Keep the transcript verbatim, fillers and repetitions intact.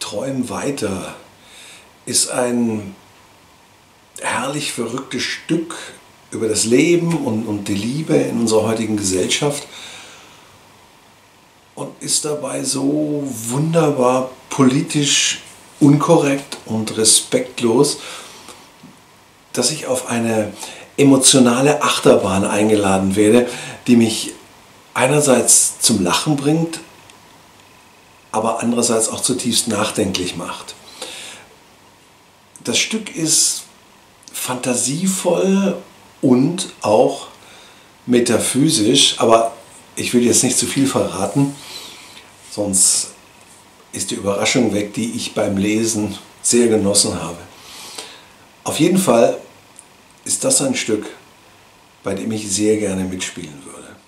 Träum weiter ist ein herrlich verrücktes Stück über das Leben und, und die Liebe in unserer heutigen Gesellschaft und ist dabei so wunderbar politisch unkorrekt und respektlos, dass ich auf eine emotionale Achterbahn eingeladen werde, die mich einerseits zum Lachen bringt, aber andererseits auch zutiefst nachdenklich macht. Das Stück ist fantasievoll und auch metaphysisch, aber ich will jetzt nicht zu viel verraten, sonst ist die Überraschung weg, die ich beim Lesen sehr genossen habe. Auf jeden Fall ist das ein Stück, bei dem ich sehr gerne mitspielen würde.